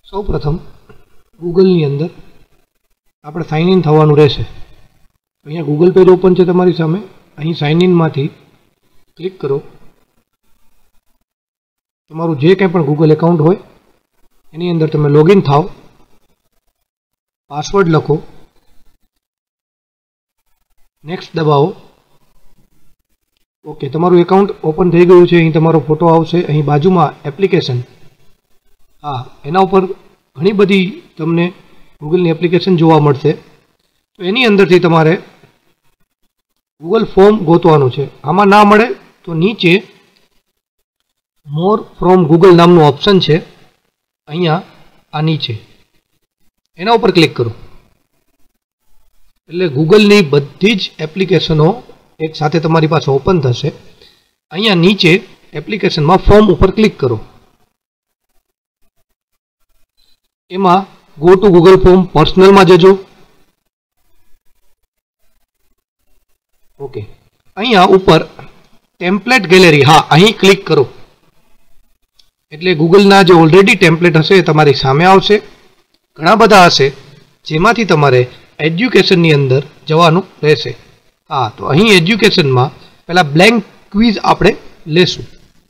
સૌ પ્રથમ ગૂગલની અંદર આપણે સાઇન ઇન થવાનું રહેશે. અહીંયા ગૂગલ પેજ ઓપન છે તમારી સામે. અહીં સાઇન ઇનમાંથી ક્લિક કરો. તમારું જે કંઈ પણ ગૂગલ એકાઉન્ટ હોય એની અંદર તમે લોગિન થાઓ, પાસવર્ડ લખો, નેક્સ્ટ દબાવો. ઓકે, તમારું એકાઉન્ટ ઓપન થઈ ગયું છે. અહીં તમારો ફોટો આવશે. અહીં બાજુમાં એપ્લિકેશન, હા, એના ઉપર ઘણી બધી તમને ગૂગલની એપ્લિકેશન જોવા મળશે. તો એની અંદરથી તમારે ગૂગલ ફોર્મ ગોતવાનું છે. આમાં ના મળે તો નીચે મોર ફ્રોમ ગૂગલ નામનું ઓપ્શન છે, અહીંયા આ નીચે એના ઉપર ક્લિક કરો એટલે ગૂગલની બધી જ એપ્લિકેશનો એક સાથે તમારી પાસે ઓપન થશે. અહીંયા નીચે એપ્લિકેશનમાં ફોર્મ ઉપર ક્લિક કરો. એમાં ગો ટુ ગૂગલ ફોર્મ પર્સનલમાં જજો. ઓકે, અહીંયા ઉપર ટેમ્પલેટ ગેલેરી, હા, અહીં ક્લિક કરો એટલે ગૂગલના જે ઓલરેડી ટેમ્પલેટ હશે એ તમારી સામે આવશે. ઘણા બધા હશે જેમાંથી તમારે એજ્યુકેશનની અંદર જવાનું રહેશે. હા, તો અહીં એજ્યુકેશનમાં પહેલાં બ્લેન્ક ક્વિઝ આપણે લેશું.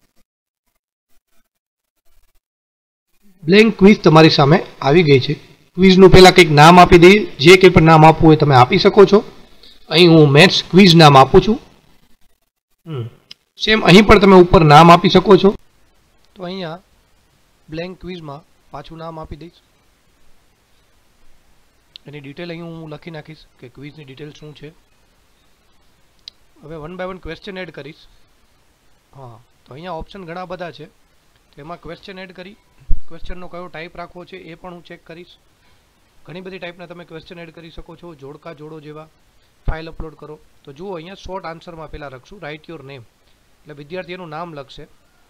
બ્લેન્ક ક્વિઝ તમારી સામે આવી ગઈ છે. ક્વિઝનું પહેલાં કંઈક નામ આપી દઈએ. જે કંઈ પણ નામ આપવું હોય તમે આપી શકો છો. અહીં હું મેથ્સ ક્વિઝ નામ આપું છું. સેમ અહીં પણ તમે ઉપર નામ આપી શકો છો. તો અહીંયા બ્લેન્ક ક્વિઝમાં પાછું નામ આપી દઈશ. એની ડિટેલ અહીં હું લખી નાખીશ કે ક્વિઝની ડિટેલ શું છે. હવે 1 બાય 1 ક્વેશ્ચન એડ કરીશ. હા, તો અહીંયા ઓપ્શન ઘણા બધા છે. તેમાં ક્વેશ્ચન એડ કરી ક્વેશ્ચનનો કયો ટાઈપ રાખવો છે એ પણ હું ચેક કરીશ. ઘણી બધી ટાઈપના તમે ક્વેશ્ચન એડ કરી શકો છો, જોડકા જોડો જેવા. ફાઇલ અપલોડ કરો. તો જુઓ અહીંયા શોર્ટ આન્સરમાં પહેલાં લખશું રાઇટ યોર નેમ, એટલે વિદ્યાર્થીનું નામ લખશે.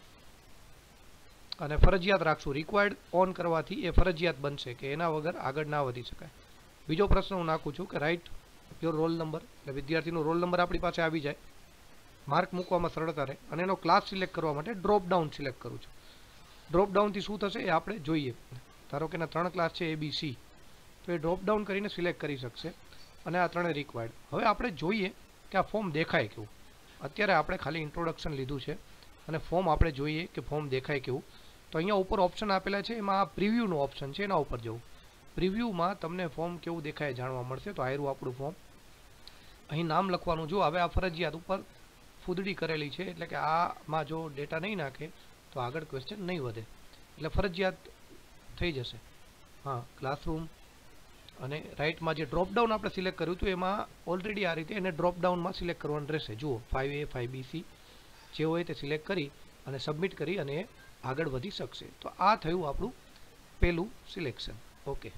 અને ફરજિયાત રાખશું, રિક્વાયર્ડ ઓન કરવાથી એ ફરજિયાત બનશે કે એના વગર આગળ ના વધી શકાય. બીજો પ્રશ્ન હું નાખું છું કે રાઇટ યોર રોલ નંબર, એટલે વિદ્યાર્થીનો રોલ નંબર આપણી પાસે આવી જાય. માર્ક મૂકવામાં સરળતા રહે. અને એનો ક્લાસ સિલેક્ટ કરવા માટે ડ્રોપ ડાઉન સિલેક્ટ કરું છું. ડ્રોપ ડાઉનથી શું થશે એ આપણે જોઈએ. ધારો કે એના 3 ક્લાસ છે ABC, તો એ ડ્રોપ ડાઉન કરીને સિલેક્ટ કરી શકશે. અને આ 3 રિક્વાયર્ડ. હવે આપણે જોઈએ કે આ ફોર્મ દેખાય કેવું. અત્યારે આપણે ખાલી ઇન્ટ્રોડક્શન લીધું છે અને ફોર્મ આપણે જોઈએ કે ફોર્મ દેખાય કેવું. તો અહીંયા ઉપર ઓપ્શન આપેલા છે, એમાં આ પ્રિવ્યૂનું ઓપ્શન છે, એના ઉપર જવું. પ્રિવ્યૂમાં તમને ફોર્મ કેવું દેખાય જાણવા મળશે. તો આયરું આપણું ફોર્મ. અહીં નામ લખવાનું. જો હવે આ ફરજિયાત ઉપર ફૂદડી કરેલી છે, એટલે કે આમાં જો ડેટા નહીં નાખે તો આગળ ક્વેશ્ચન નહીં વધે, એટલે ફરજિયાત થઈ જશે. હા, ક્લાસરૂમ. અને રાઇટમાં જે ડ્રોપડાઉન આપણે સિલેક્ટ કર્યું હતું એમાં ઓલરેડી આ રીતે એને ડ્રોપડાઉનમાં સિલેક્ટ કરવાનું રહેશે. જુઓ 5A 5BC જે હોય તે સિલેક્ટ કરી અને સબમિટ કરી અને એ આગળ વધી શકશે. તો આ થયું આપણું પહેલું સિલેક્શન. ઓકે,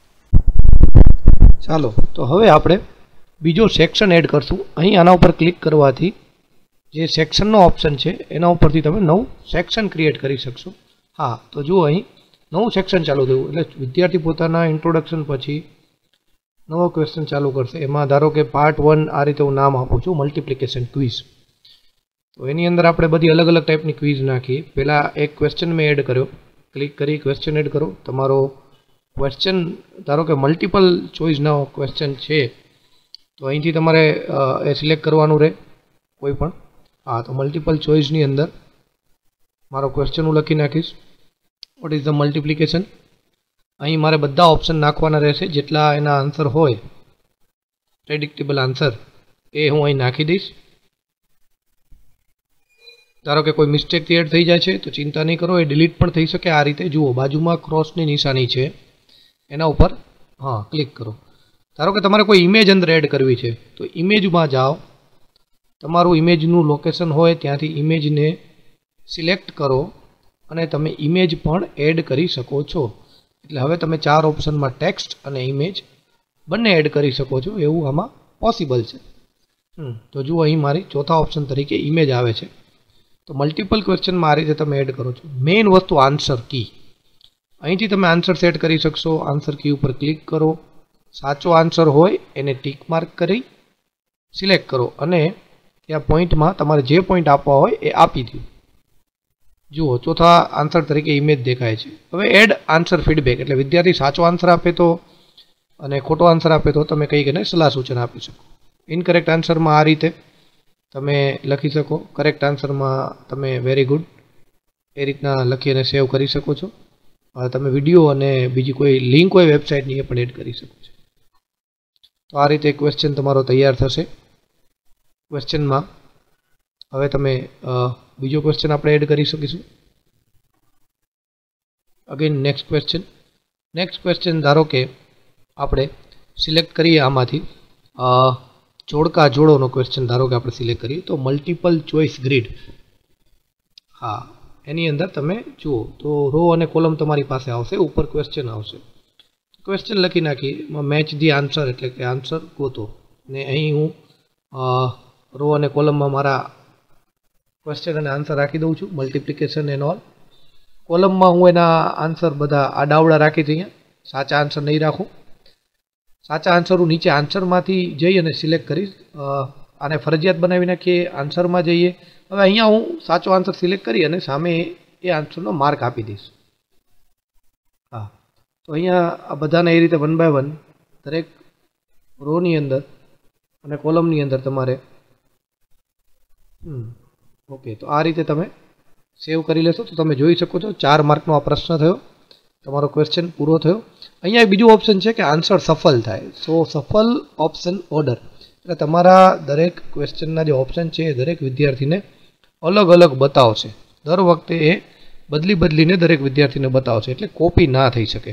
ચાલો તો હવે આપણે બીજો સેક્શન એડ કરશું. અહીં આના ઉપર ક્લિક કરવાથી જે સેક્શનનો ઓપ્શન છે એના ઉપરથી તમે નવું સેક્શન ક્રિએટ કરી શકશો. હા, તો જુઓ અહીં નવું સેક્શન ચાલુ થયું. એટલે વિદ્યાર્થી પોતાના ઇન્ટ્રોડક્શન પછી નવો ક્વેશ્ચન ચાલુ કરશે. એમાં ધારો કે પાર્ટ 1 આ રીતે હું નામ આપું છું, મલ્ટિપ્લિકેશન ક્વિઝ. તો એની અંદર આપણે બધી અલગ અલગ ટાઈપની ક્વિઝ નાખીએ. પહેલાં એક ક્વેશ્ચન મેં એડ કર્યો. ક્લિક કરી ક્વેશ્ચન એડ કરો. તમારો ક્વેશ્ચન ધારો કે મલ્ટિપલ ચોઇસનો ક્વેશ્ચન છે તો અહીંથી તમારે એ સિલેક્ટ કરવાનું રહે કોઈ પણ. હા, તો મલ્ટિપલ ચોઇસની અંદર મારો ક્વેશ્ચન હું લખી નાખીશ. What is the multiplication. અહીં મારે બધા ઓપ્શન નાખવાના રહેશે, જેટલા એના આન્સર હોય પ્રેડિક્ટેબલ આન્સર એ હું અહીં નાખી દઈશ. ધારો કે કોઈ મિસ્ટેકથી એડ થઈ જાય છે તો ચિંતા નહીં કરો, એ ડિલીટ પણ થઈ શકે. આ રીતે જુઓ બાજુમાં ક્રોસની નિશાની છે, એના ઉપર હા ક્લિક કરો. ધારો કે તમારે કોઈ ઇમેજ અંદર એડ કરવી છે તો ઇમેજમાં જાઓ. તમારું ઇમેજનું લોકેશન હોય ત્યાંથી ઇમેજને સિલેક્ટ કરો અને તમે ઇમેજ પણ એડ કરી શકો છો. એટલે હવે તમે 4 ઓપ્શનમાં ટેક્સ્ટ અને ઇમેજ બંને એડ કરી શકો છો. એવું આમાં પોસિબલ છે. તો જુઓ અહીં મારી ચોથા ઓપ્શન તરીકે ઇમેજ આવે છે. તો મલ્ટિપલ ક્વેશ્ચનમાં આ રીતે તમે એડ કરો છો. મેઇન વસ્તુ આન્સર કી. અહીંથી તમે આન્સર સેટ કરી શકશો. આન્સર કી ઉપર ક્લિક કરો. સાચો આન્સર હોય એને ટીક માર્ક કરી સિલેક્ટ કરો અને ત્યાં પોઈન્ટમાં તમારે જે પોઈન્ટ આપવા હોય એ આપી દો. જુઓ ચોથા આન્સર તરીકે ઇમેજ દેખાય છે. હવે એડ આન્સર ફીડબેક એટલે વિદ્યાર્થી સાચો આન્સર આપે તો અને ખોટો આન્સર આપે તો તમે કંઈક એને સલાહ સૂચન આપી શકો. ઇનકરેક્ટ આન્સરમાં આ રીતે તમે લખી શકો, કરેક્ટ આન્સરમાં તમે વેરી ગુડ એ રીતના લખી અને સેવ કરી શકો છો. તમે વિડીયો અને બીજી કોઈ લિંક હોય વેબસાઇટની એ પણ એડ કરી શકો છો. તો આ રીતે ક્વેશ્ચન તમારો તૈયાર થશે. ક્વેશ્ચનમાં હવે તમે બીજો ક્વેશ્ચન આપણે એડ કરી શકીશું. અગેન નેક્સ્ટ ક્વેશ્ચન ધારો કે આપણે સિલેક્ટ કરીએ આમાંથી જોડકા જોડોનો ક્વેશ્ચન ધારો કે આપણે સિલેક્ટ કરીએ તો મલ્ટિપલ ચોઇસ ગ્રીડ. હા, એની અંદર તમે જુઓ તો રો અને કોલમ તમારી પાસે આવશે, ઉપર ક્વેશ્ચન આવશે. ક્વેશ્ચન લખી નાખી મેચ ધી આન્સર એટલે કે આન્સર ગોતો, ને અહીં હું રો અને કોલમમાં મારા ક્વેશ્ચન અને આન્સર રાખી દઉં છું, મલ્ટિપ્લિકેશન એન્ડ ઓલ. કોલમમાં હું એના આન્સર બધા આડાવડા રાખી દઈએ, સાચા આન્સર નહીં રાખું. સાચા આન્સર હું નીચે આન્સરમાંથી જઈ અને સિલેક્ટ કરીશ. આને ફરજિયાત બનાવી નાખીએ, આન્સરમાં જઈએ. હવે અહીંયા હું સાચો આન્સર સિલેક્ટ કરી અને સામે એ આન્સરનો માર્ક આપી દઈશ. હા, તો અહીંયા આ બધાને એ રીતે 1 by 1 દરેક રોની અંદર અને કોલમની અંદર તમારે ઓકે, તો આ રીતે તમે સેવ કરી લેશો તો તમે જોઈ શકો છો 4 માર્કનો આ પ્રશ્ન થયો, તમારો ક્વેશ્ચન પૂરો થયો. અહીંયા એક બીજું ઓપ્શન છે કે આન્સર સફલ થાય. સો સફલ ઓપ્શન ઓર્ડર એટલે તમારા દરેક ક્વેશ્ચનના જે ઓપ્શન છે એ દરેક વિદ્યાર્થીને અલગ અલગ બતાવશે. દર વખતે એ બદલીને દરેક વિદ્યાર્થીને બતાવશે એટલે કોપી ના થઈ શકે.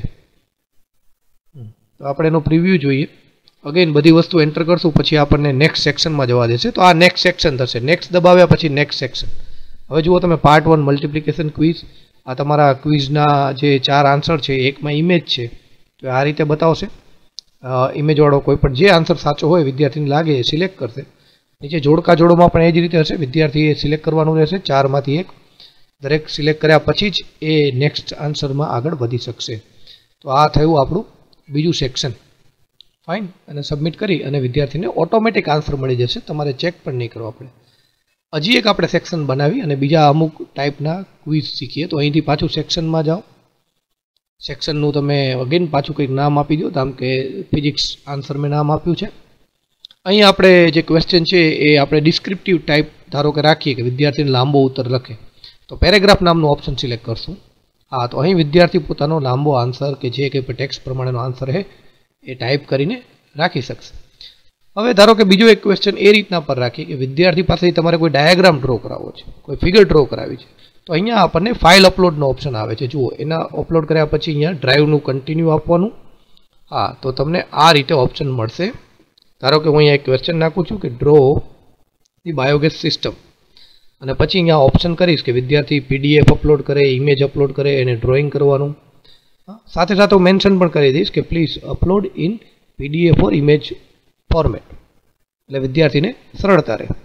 તો આપણે એનો પ્રિવ્યૂ જોઈએ. અગેન બધી વસ્તુ એન્ટર કરશું પછી આપણને નેક્સ્ટ સેક્શનમાં જવા દેશે. તો આ નેક્સ્ટ સેક્શન થશે. નેક્સ્ટ દબાવ્યા પછી નેક્સ્ટ સેક્શન. હવે જુઓ તમે પાર્ટ 1 મલ્ટિપ્લિકેશન ક્વિઝ. આ તમારા ક્વિઝના જે 4 આન્સર છે, એકમાં ઇમેજ છે, તો આ રીતે બતાવશે. ઇમેજવાળો કોઈ પણ જે આન્સર સાચો હોય વિદ્યાર્થીને લાગે એ સિલેક્ટ કરશે. નીચે જોડકા જોડોમાં પણ એ જ રીતે હશે, વિદ્યાર્થીએ સિલેક્ટ કરવાનું રહેશે 4માંથી 1. દરેક સિલેક્ટ કર્યા પછી જ એ નેક્સ્ટ આન્સરમાં આગળ વધી શકશે. તો આ થયું આપણું બીજું સેક્શન. ફાઇન, અને સબમિટ કરી અને વિદ્યાર્થીને ઓટોમેટિક આન્સર મળી જશે, તમારે ચેક પણ નહીં કરવા પડે. હજી એક આપણે સેક્શન બનાવી અને બીજા અમુક ટાઈપના ક્વિઝ શીખીએ. તો અહીંથી પાછું સેક્શનમાં જાઓ. સેક્શનનું તમે અગેન પાછું કંઈક નામ આપી દો, ધામ કે ફિઝિક્સ આન્સર મેં નામ આપ્યું છે. અહીં આપણે જે ક્વેશ્ચન છે એ આપણે ડિસ્ક્રિપ્ટિવ ટાઈપ ધારો કે રાખીએ કે વિદ્યાર્થીને લાંબો ઉત્તર લખે, તો પેરેગ્રાફ નામનું ઓપ્શન સિલેક્ટ કરશું. હા, તો અહીં વિદ્યાર્થી પોતાનો લાંબો આન્સર કે જે કંઈ પણ ટેક્સ્ટ પ્રમાણેનો આન્સર છે એ ટાઈપ કરીને રાખી શકશે. હવે ધારો કે બીજો એક ક્વેશ્ચન એ રીતના પર રાખીએ કે વિદ્યાર્થી પાસેથી તમારે કોઈ ડાયાગ્રામ ડ્રો કરાવવો છે, કોઈ ફિગર ડ્રો કરાવી છે. તો અહીંયા આપણને ફાઇલ અપલોડનો ઓપ્શન આવે છે. જુઓ, એના અપલોડ કર્યા પછી અહીંયા ડ્રાઈવનું કન્ટિન્યુ આપવાનું. હા, તો તમને આ રીતે ઓપ્શન મળશે. ધારો કે હું અહીંયા એક ક્વેશ્ચન નાખું છું કે ડ્રો ધી બાયોગેસ સિસ્ટમ, અને પછી અહીંયા ઓપ્શન કરીશ કે વિદ્યાર્થી PDF અપલોડ કરે, ઇમેજ અપલોડ કરે, એને ડ્રોઈંગ કરવાનું. સાથે સાથે હું મેન્શન પણ કરી દઈશ કે please upload in PDF or image format, એટલે વિદ્યાર્થીને સરળતા રહે.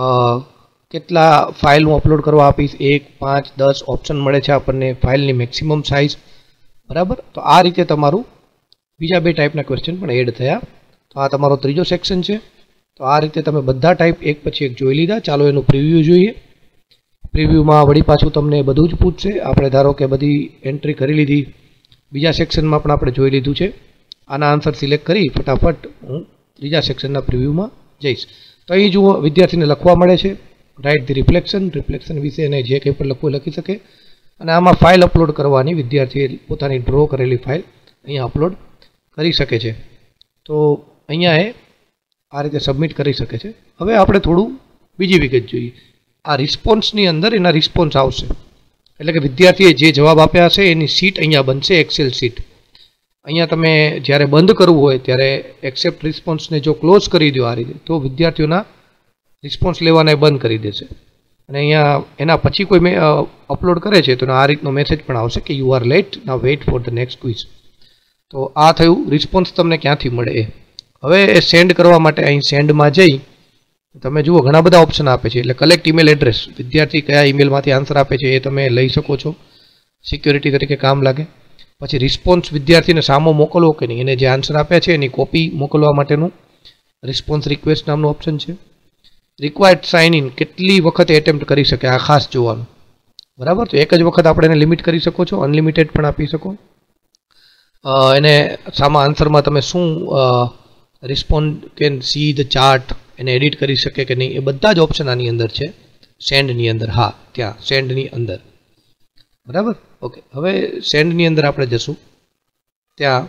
કેટલા ફાઇલ હું અપલોડ કરવા આપીશ, 1, 5, 10 ઓપ્શન મળે છે આપણને, ફાઇલની મેક્સિમમ સાઇઝ, બરાબર. તો આ રીતે તમારું બીજા 2 ટાઈપના ક્વેશ્ચન પણ એડ થયા. તો આ તમારો ત્રીજો સેક્શન છે. તો આ રીતે તમે બધા ટાઈપ એક પછી એક જોઈ લીધા. ચાલો એનું પ્રિવ્યૂ જોઈએ. પ્રિવ્યૂમાં વળી પાછું તમને બધું જ પૂછશે. આપણે ધારો કે બધી એન્ટ્રી કરી લીધી. બીજા સેક્શનમાં પણ આપણે જોઈ લીધું છે. આના આન્સર સિલેક્ટ કરી ફટાફટ હું ત્રીજા સેક્શનના પ્રિવ્યૂમાં જઈશ. તો અહીં જુઓ વિદ્યાર્થીને લખવા મળે છે રાઇટ ધી રિફ્લેક્શન વિશે એને જે કંઈ પણ લખવું લખી શકે. અને આમાં ફાઇલ અપલોડ કરવાની વિદ્યાર્થીએ પોતાની ડ્રો કરેલી ફાઇલ અહીંયા અપલોડ કરી શકે છે. તો અહીંયા એ આ રીતે સબમિટ કરી શકે છે. હવે આપણે થોડું બીજી વિગત જોઈએ. આ રિસ્પોન્સની અંદર એના રિસ્પોન્સ આવશે, એટલે કે વિદ્યાર્થીએ જે જવાબ આપ્યા હશે એની શીટ અહીંયા બનશે, એક્સેલ શીટ. અહીંયા તમે જ્યારે બંધ કરવું હોય ત્યારે એક્સેપ્ટ રિસ્પોન્સને જો ક્લોઝ કરી દો આ રીતે, તો વિદ્યાર્થીઓના રિસ્પોન્સ લેવાને બંધ કરી દેશે. અને અહીંયા એના પછી કોઈ અપલોડ કરે છે તો આ રીતનો મેસેજ પણ આવશે કે you are late, now wait for the next quiz. તો આ થયું રિસ્પોન્સ તમને ક્યાંથી મળે એ. હવે એ સેન્ડ કરવા માટે અહીં સેન્ડમાં જઈ તમે જુઓ ઘણા બધા ઓપ્શન આપે છે. એટલે કલેક્ટ ઈમેલ એડ્રેસ, વિદ્યાર્થી કયા ઈમેલમાંથી આન્સર આપે છે એ તમે લઈ શકો છો, સિક્યોરિટી તરીકે કામ લાગે. પછી રિસ્પોન્સ વિદ્યાર્થીને સામો મોકલવો કે નહીં, એને જે આન્સર આપ્યા છે એની કોપી મોકલવા માટેનું રિસ્પોન્સ રિક્વેસ્ટ નામનું ઓપ્શન છે. રિક્વાયર્ડ સાઇન ઇન, કેટલી વખતે એટેમ્પ્ટ કરી શકે આ ખાસ જોવાનું. બરાબર. તો એક જ વખત આપણે એને લિમિટ કરી શકો છો, અનલિમિટેડ પણ આપી શકો. એને સામા આન્સરમાં તમે શું respond can see the chart, એને એડિટ કરી શકે કે નહીં, એ બધા જ ઓપ્શન આની અંદર છે. સેન્ડની અંદર, હા ત્યાં સેન્ડની અંદર. બરાબર. ઓકે, હવે સેન્ડની અંદર આપણે જશું. ત્યાં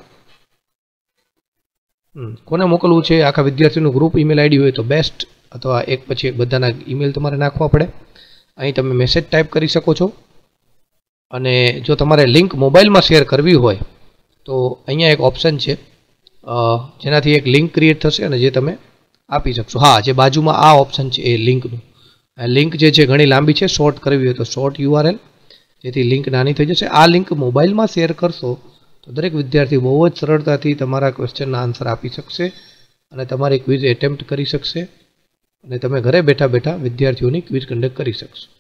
કોને મોકલવું છે, આખા વિદ્યાર્થીનું ગ્રુપ ઈમેલ આઈડી હોય તો બેસ્ટ, અથવા એક પછી એક બધાના ઈમેલ તમારે નાખવા પડે. અહીં તમે મેસેજ ટાઈપ કરી શકો છો. અને જો તમારે લિંક મોબાઈલમાં શેર કરવી હોય તો અહીંયા એક ઓપ્શન છે જેનાથી એક લિંક ક્રિએટ થશે અને જે તમે આપી શકશો. હા, જે બાજુમાં આ ઓપ્શન છે એ લિંકનું, લિંક જે છે ઘણી લાંબી છે, શોર્ટ કરવી હોય તો શોર્ટ URL, જેથી લિંક નાની થઈ જશે. આ લિંક મોબાઈલમાં શેર કરશો તો દરેક વિદ્યાર્થી બહુ જ સરળતાથી તમારા ક્વેશ્ચનના આન્સર આપી શકશે અને તમારી ક્વિઝ એટેમ્પ્ટ કરી શકશે અને તમે ઘરે બેઠા બેઠા વિદ્યાર્થીઓની ક્વિઝ કન્ડક્ટ કરી શકશો.